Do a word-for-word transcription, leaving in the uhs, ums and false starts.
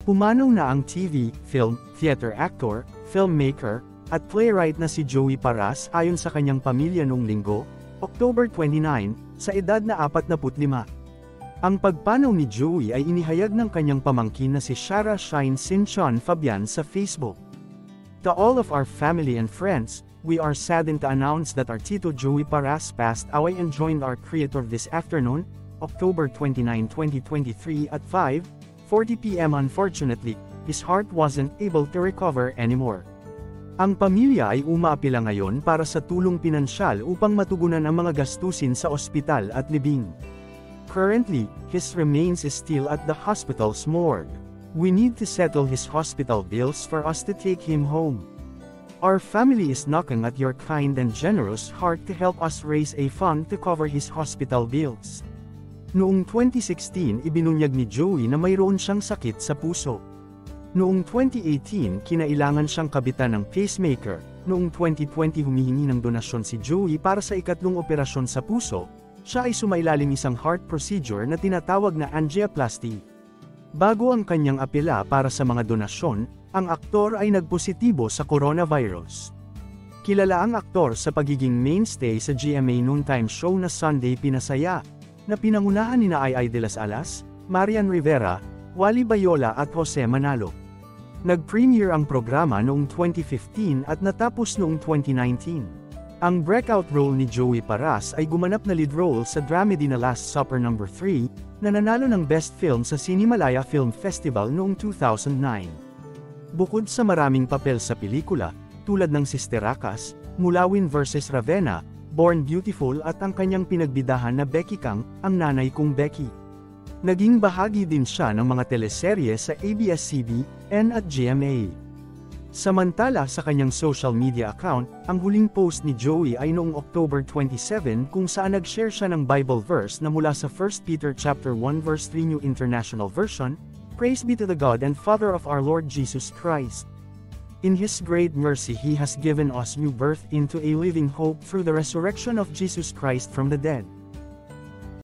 Pumanaw na ang T V, film, theater actor, filmmaker, at playwright na si Joey Paras ayon sa kanyang pamilya noong Linggo, October twenty-ninth, sa edad na forty-five. Ang pagpanaw ni Joey ay inihayag ng kanyang pamangkin na si Shara Shine Sinchon Fabian sa Facebook. To all of our family and friends, we are saddened to announce that our Tito Joey Paras passed away and joined our creator this afternoon, October twenty-ninth, twenty twenty-three at five forty p m Unfortunately, his heart wasn't able to recover anymore. Ang pamilya ay umaapila ngayon para sa tulong pinansyal upang matugunan ang mga gastusin sa ospital at libing. Currently, his remains is still at the hospital's morgue. We need to settle his hospital bills for us to take him home. Our family is knocking at your kind and generous heart to help us raise a fund to cover his hospital bills. Noong twenty sixteen ibinunyag ni Joey na mayroon siyang sakit sa puso. Noong twenty eighteen kinailangan siyang kabitan ng pacemaker. Noong twenty twenty humihingi ng donasyon si Joey para sa ikatlong operasyon sa puso. Siya ay sumailalim isang heart procedure na tinatawag na angioplasty. Bago ang kanyang apela para sa mga donasyon, ang aktor ay nagpositibo sa coronavirus. Kilala ang aktor sa pagiging mainstay sa G M A noontime show na Sunday Pinasaya, na pinangunahan nina Ai Ai de las Alas, Marian Rivera, Wally Bayola at Jose Manalo. Nag-premiere ang programa noong twenty fifteen at natapos noong twenty nineteen. Ang breakout role ni Joey Paras ay gumanap na lead role sa dramedy na Last Supper number three, na nanalo ng Best Film sa Cinemalaya Film Festival noong two thousand nine. Bukod sa maraming papel sa pelikula, tulad ng Sister Akas, Mulawin versus Ravenna, Born Beautiful at ang kanyang pinagbidahan na Becky Kang, ang nanay kong Becky. Naging bahagi din siya ng mga teleserye sa A B S C B N at G M A. Samantala sa kanyang social media account, ang huling post ni Joey ay noong October twenty-seventh kung saan nag-share siya ng Bible verse na mula sa First Peter chapter one verse three New International Version, Praise be to the God and Father of our Lord Jesus Christ. In His great mercy He has given us new birth into a living hope through the resurrection of Jesus Christ from the dead.